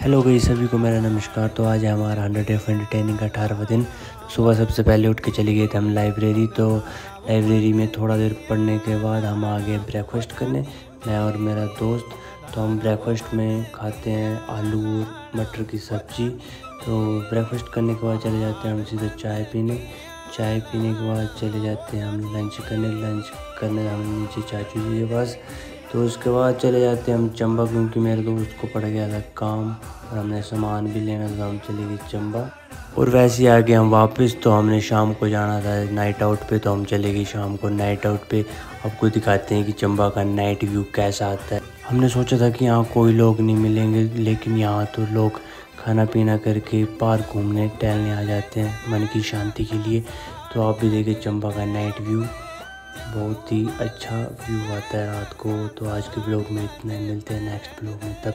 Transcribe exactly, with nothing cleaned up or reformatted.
Hello गई सभी को मेरा नमस्कार। तो आज है हमारा हंड्रेड डे ऑफ एंटरटेनिंग का अठारहवां दिन। तो सुबह सबसे पहले उठ के चले गए थे हम लाइब्रेरी। तो लाइब्रेरी में थोड़ा देर पढ़ने के बाद हम आ गए ब्रेकफास्ट करने, मैं और मेरा दोस्त। तो हम ब्रेकफास्ट में खाते हैं आलू और मटर की सब्ज़ी। तो ब्रेकफास्ट करने के बाद चले जाते हैं हम सीधे चाय पीने। चाय पीने के बाद चले जाते हैं हम लंच करने। लंच करने हम नीचे चाचू जी के पास। तो उसके बाद चले जाते हैं हम चंबा, क्योंकि मेरे दोस्त को पड़ गया था काम और हमने सामान भी लेना था। हम चले गए चंबा और वैसे ही आ गए हम वापस। तो हमने शाम को जाना था नाइट आउट पे, तो हम चले गए शाम को नाइट आउट पे। आपको दिखाते हैं कि चंबा का नाइट व्यू कैसा आता है। हमने सोचा था कि यहाँ कोई लोग नहीं मिलेंगे, लेकिन यहाँ तो लोग खाना पीना करके पार्क घूमने टहलने आ जाते हैं मन की शांति के लिए। तो आप भी देखिए चंबा का नाइट व्यू, बहुत ही अच्छा व्यू आता है रात को। तो आज के ब्लॉग में इतना ही, मिलते हैं नेक्स्ट ब्लॉग में। तब